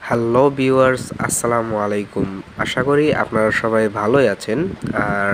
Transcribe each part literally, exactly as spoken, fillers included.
Hello viewers, আসসালামু আলাইকুম। আশা করি আপনারা সবাই ভালোই আছেন। আর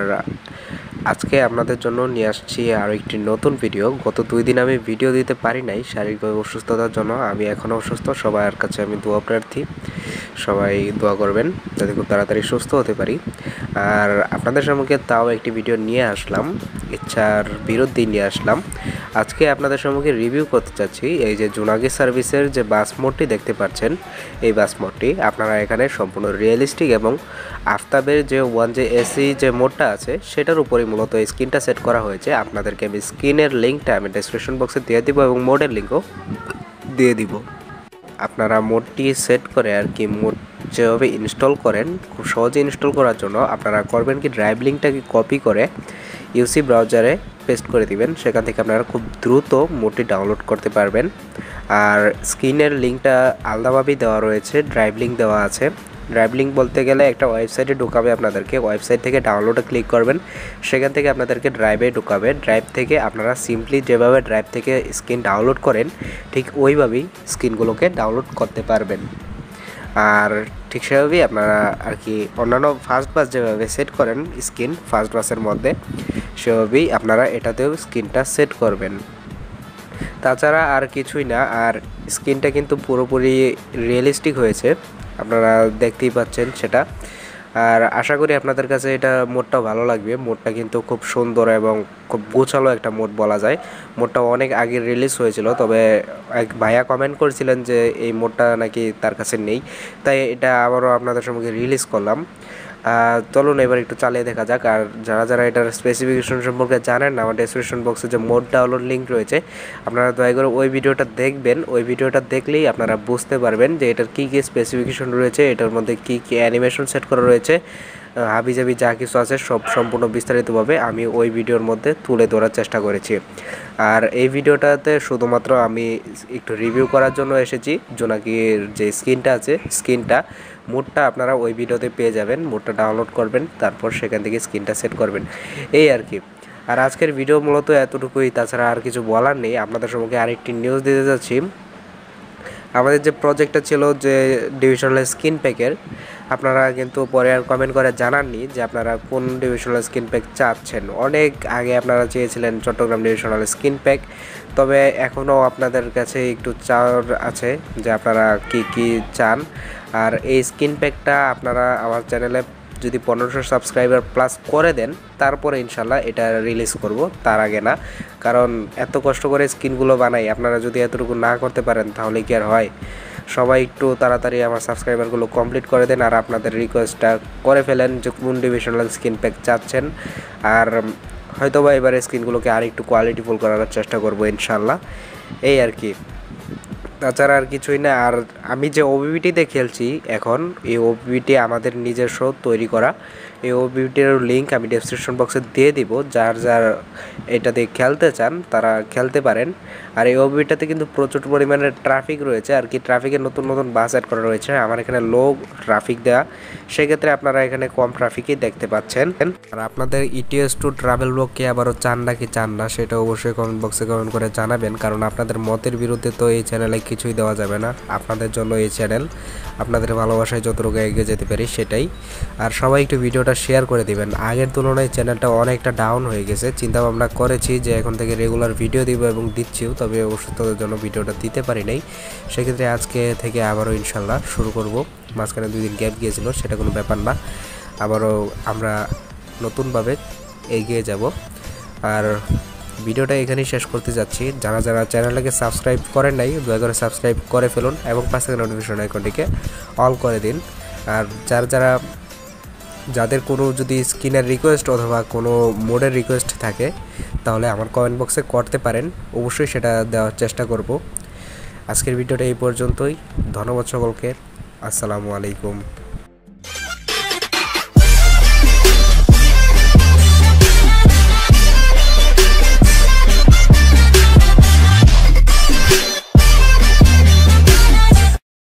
আজকে আপনাদের জন্য নিয়ে আসছি আরও একটি নতুন ভিডিও। গত দুই দিন আমি ভিডিও দিতে পারি নাই শারীরিকভাবে অসুস্থতার জন্য। আমি এখনও অসুস্থ, সবার কাছে আমি দোয়া প্রার্থী। সবাই দোয়া করবেন যাতে খুব তাড়াতাড়ি সুস্থ হতে পারি। আর আপনাদের সম্মুখে তাও একটি ভিডিও নিয়ে আসলাম, ইচ্ছার বিরুদ্ধে নিয়ে আসলাম। আজকে আপনাদের সম্মুখে রিভিউ করতে চাচ্ছি এই যে জোনাকি সার্ভিসের যে বাস মোডটি দেখতে পাচ্ছেন, এই বাস মোডটি আপনারা এখানে সম্পূর্ণ রিয়েলিস্টিক এবং আফতাবের যে ওয়ান জে এসি যে মোডটা আছে সেটার উপরেই মূলত এই স্ক্রিনটা সেট করা হয়েছে। আপনাদেরকে আমি স্ক্রিনের লিঙ্কটা আমি ডেসক্রিপশন বক্সে দিয়ে দিব এবং মোডের লিঙ্কও দিয়ে দিব। আপনারা মোডটি সেট করে আর কি মোড যেভাবে ইনস্টল করেন, খুব সহজে ইনস্টল করার জন্য আপনারা করবেন কি, ড্রাইভ লিঙ্কটাকে কপি করে ইউসি ব্রাউজারে পেস্ট করে দিবেন। সেখান থেকে আপনারা খুব দ্রুত মোডটি ডাউনলোড করতে পারবেন। আর স্ক্রিনের লিঙ্কটা আলাদাভাবেই দেওয়া রয়েছে, ড্রাইভ লিঙ্ক দেওয়া আছে। ড্রাইভ লিঙ্ক বলতে গেলে একটা ওয়েবসাইটে ঢুকাবে আপনাদেরকে, ওয়েবসাইট থেকে ডাউনলোডে ক্লিক করবেন, সেখান থেকে আপনাদেরকে ড্রাইভে ঢুকাবে। ড্রাইভ থেকে আপনারা সিম্পলি যেভাবে ড্রাইভ থেকে স্ক্রিন ডাউনলোড করেন ঠিক ওইভাবেই স্ক্রিনগুলোকে ডাউনলোড করতে পারবেন। আর ঠিক সেভাবেই আপনারা আর কি অন্যান্য ফার্স্ট বাস যেভাবে সেট করেন স্ক্রিন ফার্স্ট বাসের মধ্যে, সেভাবেই আপনারা এটাতেও স্ক্রিনটা সেট করবেন। তাছাড়া আর কিছুই না। আর স্ক্রিনটা কিন্তু পুরোপুরি রিয়েলিস্টিক হয়েছে, আপনারা দেখতেই পাচ্ছেন সেটা। আর আশা করি আপনাদের কাছে এটা মোডটা ভালো লাগবে। মোডটা কিন্তু খুব সুন্দর এবং খুব গোছালো একটা মোড বলা যায়। মোডটা অনেক আগে রিলিজ হয়েছিল, তবে এক ভাইয়া কমেন্ট করেছিলেন যে এই মোডটা নাকি তার কাছে নেই, তাই এটা আবারও আপনাদের সম্মুখে রিলিজ করলাম। চলুন এবার একটু চালিয়ে দেখা যাক। আর যারা যারা এটার স্পেসিফিকেশন সম্পর্কে জানেন না, আমার ডেসক্রিপশন বক্সে যে মোড ডাউনলোড লিঙ্ক রয়েছে, আপনারা দয়া করে ওই ভিডিওটা দেখবেন। ওই ভিডিওটা দেখলেই আপনারা বুঝতে পারবেন যে এটার কী কী স্পেসিফিকেশন রয়েছে, এটার মধ্যে কী কী অ্যানিমেশন সেট করা রয়েছে, হাবিজাবি যা কিছু আছে সব সম্পূর্ণ বিস্তারিতভাবে আমি ওই ভিডিওর মধ্যে তুলে ধরার চেষ্টা করেছি। আর এই ভিডিওটাতে শুধুমাত্র আমি একটু রিভিউ করার জন্য এসেছি। জোনাকির যে স্ক্রিনটা আছে, স্ক্রিনটা মোডটা আপনারা ওই ভিডিওতে পেয়ে যাবেন। মোডটা ডাউনলোড করবেন, তারপর সেখান থেকে স্ক্রিনটা সেট করবেন, এই আর কি। আর আজকের ভিডিও মূলত এতটুকুই, তাছাড়া আর কিছু বলার নেই। আপনাদের সম্মুখে আরেকটি নিউজ দিতে যাচ্ছি। আমাদের যে প্রজেক্টটা ছিল যে ডিভিশনাল স্ক্রিন প্যাকের, আপনারা কিন্তু পরে আর কমেন্ট করে জানাননি যে আপনারা কোন ডিভিশনাল স্ক্রিন প্যাক চাচ্ছেন। অনেক আগে আপনারা চেয়েছিলেন চট্টগ্রাম ডিভিশনাল স্ক্রিন প্যাক, তবে এখনও আপনাদের কাছে একটু চাওয়ার আছে যে আপনারা কি কি চান। আর এই স্ক্রিন প্যাকটা আপনারা আমার চ্যানেলে যদি পনেরোশো সাবস্ক্রাইবার প্লাস করে দেন, তারপরে ইনশাল্লাহ এটা রিলিজ করব, তার আগে না। কারণ এত কষ্ট করে স্ক্রিনগুলো বানাই, আপনারা যদি এতটুকু না করতে পারেন তাহলে কি আর হয়। সবাই একটু তাড়াতাড়ি আমার সাবস্ক্রাইবারগুলো কমপ্লিট করে দেন, আর আপনাদের রিকোয়েস্টটা করে ফেলেন যে কোন ডিভিশনাল স্ক্রিন প্যাক চাচ্ছেন। আর হয়তোবা এবারে স্ক্রিনগুলোকে আর একটু কোয়ালিটিফুল করার চেষ্টা করব ইনশাল্লাহ, এই আর কি। তাছাড়া আর কিছুই না। আর আমি যে ওবিবিটিতে খেলছি এখন, এই ওবিবিটি আমাদের নিজস্ব তৈরি করা। এই ওবিবিটির লিঙ্ক আমি ডেসক্রিপশন বক্সে দিয়ে দিব। যার যার এটাতে খেলতে চান তারা খেলতে পারেন। আর এই ওবিবিটাতে কিন্তু প্রচুর পরিমাণে ট্রাফিক রয়েছে আর কি, ট্রাফিকের নতুন নতুন বাস অ্যাড করা রয়েছে। আমার এখানে লো ট্রাফিক দেওয়া, সেক্ষেত্রে আপনারা এখানে কম ট্রাফিকই দেখতে পাচ্ছেন। আর আপনাদের ইটিএস টু ট্রাভেল ব্লগকে আবারও চান না কি চান না, সেটা অবশ্যই কমেন্ট বক্সে কমেন্ট করে জানাবেন। কারণ আপনাদের মতের বিরুদ্ধে তো এই চ্যানেলে কিছুই দেওয়া যাবে না। আপনাদের জন্য এই চ্যানেল, আপনাদের ভালোবাসায় যতটুকু এগিয়ে যেতে পারি সেটাই। আর সবাই একটু ভিডিওটা শেয়ার করে দিবেন। আগের তুলনায় চ্যানেলটা অনেকটা ডাউন হয়ে গেছে। চিন্তা ভাবনা করেছি যে এখন থেকে রেগুলার ভিডিও দিব এবং দিচ্ছিও, তবে অসুস্থতার জন্য ভিডিওটা দিতে পারি নাই। সেক্ষেত্রে আজকে থেকে আবারও ইনশাল্লাহ শুরু করব। মাঝখানে দুই দিন গ্যাপ গিয়েছিল, সেটা কোনো ব্যাপার না। আবারও আমরা নতুনভাবে এগিয়ে যাব। আর ভিডিওটা এখানেই শেষ করতে যাচ্ছি। যারা যারা চ্যানেলটাকে সাবস্ক্রাইব করেন নাই, দয়া করে সাবস্ক্রাইব করে ফেলুন এবং পাশে থাকা নোটিফিকেশন আইকনটিকে অল করে দিন। আর যারা যারা যাদের কোনো যদি স্ক্রিনের রিকোয়েস্ট অথবা কোনো মোডের রিকোয়েস্ট থাকে, তাহলে আমার কমেন্ট বক্সে করতে পারেন, অবশ্যই সেটা দেওয়ার চেষ্টা করব। আজকের ভিডিওটা এই পর্যন্তই। ধন্যবাদ সকলকে। আসসালামু আলাইকুম।